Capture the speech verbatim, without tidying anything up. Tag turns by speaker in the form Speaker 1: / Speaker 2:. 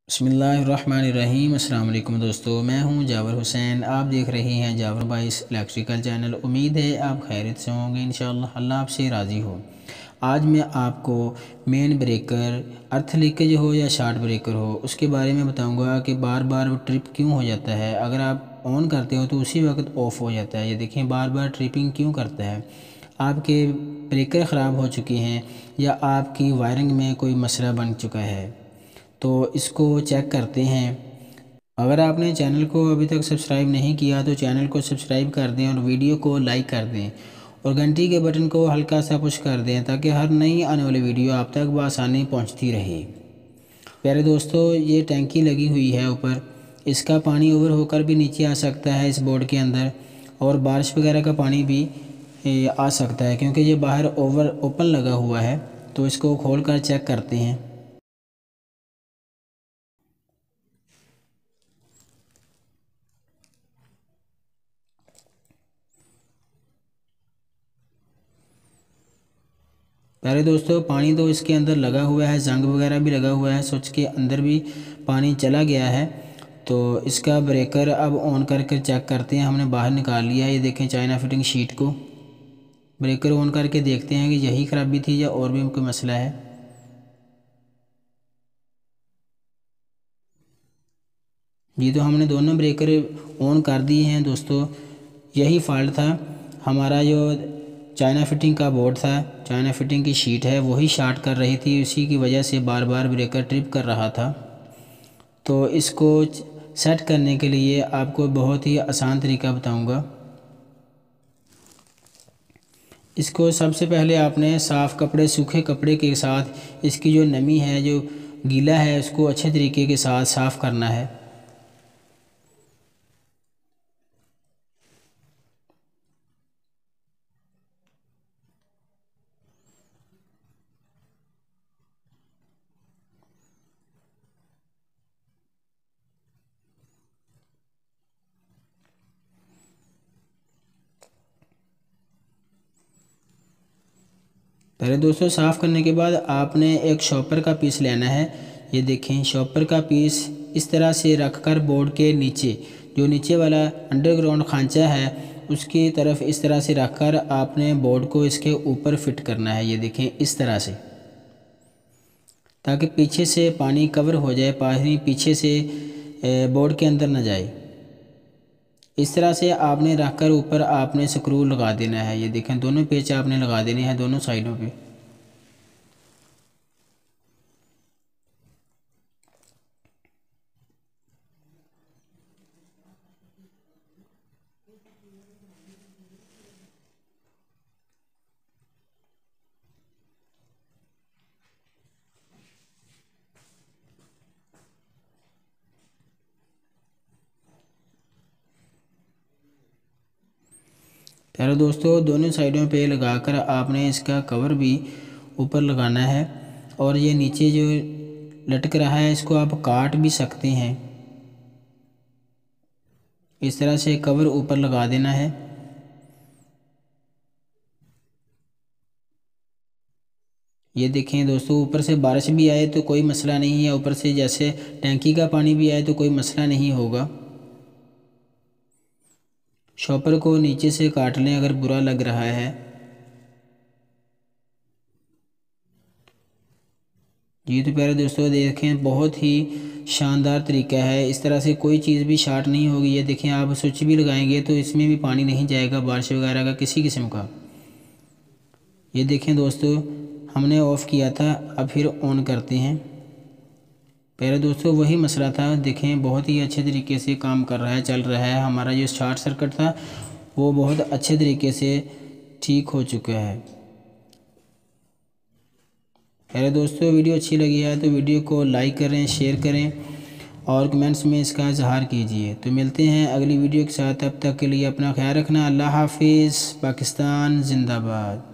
Speaker 1: बिस्मिल्लाहिर्रहमानिर्रहीम। अस्सलाम वालेकुम दोस्तों, मैं हूं जावर हुसैन। आप देख रहे हैं जावर बाइस इलेक्ट्रिकल चैनल। उम्मीद है आप खैरियत से होंगे इंशाअल्लाह, अल्लाह आपसे राज़ी हो। आज मैं आपको मेन ब्रेकर, अर्थ लीकेज हो या शॉर्ट ब्रेकर हो, उसके बारे में बताऊंगा कि बार बार वो ट्रिप क्यों हो जाता है। अगर आप ऑन करते हो तो उसी वक्त ऑफ़ हो जाता है। ये देखें, बार बार ट्रिपिंग क्यों करता है। आपके ब्रेकर ख़राब हो चुके हैं या आपकी वायरिंग में कोई मसला बन चुका है, तो इसको चेक करते हैं। अगर आपने चैनल को अभी तक सब्सक्राइब नहीं किया तो चैनल को सब्सक्राइब कर दें और वीडियो को लाइक कर दें और घंटी के बटन को हल्का सा पुश कर दें ताकि हर नई आने वाली वीडियो आप तक बआसानी पहुंचती रहे। प्यारे दोस्तों, ये टैंकी लगी हुई है ऊपर, इसका पानी ओवर होकर भी नीचे आ सकता है इस बोर्ड के अंदर, और बारिश वगैरह का पानी भी आ सकता है क्योंकि ये बाहर ओवर ओपन लगा हुआ है। तो इसको खोल कर चेक करते हैं। प्यारे दोस्तों, पानी तो इसके अंदर लगा हुआ है, जंग वगैरह भी लगा हुआ है, स्विच के अंदर भी पानी चला गया है। तो इसका ब्रेकर अब ऑन करके चेक करते हैं। हमने बाहर निकाल लिया है, ये देखें चाइना फिटिंग शीट को। ब्रेकर ऑन करके देखते हैं कि यही ख़राबी थी या और भी कोई मसला है। जी, तो हमने दोनों ब्रेकर ऑन कर दिए हैं दोस्तों। यही फॉल्ट था, हमारा जो चाइना फिटिंग का बोर्ड था, चाइना फिटिंग की शीट है, वही शॉर्ट कर रही थी। उसी की वजह से बार बार ब्रेकर ट्रिप कर रहा था। तो इसको सेट करने के लिए आपको बहुत ही आसान तरीका बताऊंगा। इसको सबसे पहले आपने साफ़ कपड़े, सूखे कपड़े के साथ इसकी जो नमी है, जो गीला है, उसको अच्छे तरीके के साथ साफ़ करना है। पहले दोस्तों, साफ़ करने के बाद आपने एक शॉपर का पीस लेना है। ये देखें, शॉपर का पीस इस तरह से रखकर बोर्ड के नीचे, जो नीचे वाला अंडरग्राउंड खांचा है, उसकी तरफ इस तरह से रखकर आपने बोर्ड को इसके ऊपर फिट करना है। ये देखें इस तरह से, ताकि पीछे से पानी कवर हो जाए, पानी पीछे से बोर्ड के अंदर न जाए। इस तरह से आपने रखकर ऊपर आपने स्क्रू लगा देना है। ये देखें, दोनों पेच आपने लगा देने हैं दोनों साइडों पे। प्यारे दोस्तों, दोनों साइडों पे लगाकर आपने इसका कवर भी ऊपर लगाना है। और ये नीचे जो लटक रहा है, इसको आप काट भी सकते हैं। इस तरह से कवर ऊपर लगा देना है। ये देखें दोस्तों, ऊपर से बारिश भी आए तो कोई मसला नहीं है, ऊपर से जैसे टैंकी का पानी भी आए तो कोई मसला नहीं होगा। शॉपर को नीचे से काट लें अगर बुरा लग रहा है। जी, तो प्यारे दोस्तों देखें, बहुत ही शानदार तरीका है। इस तरह से कोई चीज़ भी शॉर्ट नहीं होगी। ये देखें, आप स्विच भी लगाएंगे तो इसमें भी पानी नहीं जाएगा, बारिश वगैरह का किसी किस्म का। ये देखें दोस्तों, हमने ऑफ़ किया था, अब फिर ऑन करते हैं। प्यारे दोस्तों, वही मसला था। देखें, बहुत ही अच्छे तरीके से काम कर रहा है, चल रहा है। हमारा जो शॉर्ट सर्किट था वो बहुत अच्छे तरीके से ठीक हो चुका है। प्यारे दोस्तों, वीडियो अच्छी लगी है तो वीडियो को लाइक करें, शेयर करें और कमेंट्स में इसका इजहार कीजिए। तो मिलते हैं अगली वीडियो के साथ, तब तक के लिए अपना ख्याल रखना। अल्लाह हाफिज़। पाकिस्तान जिंदाबाद।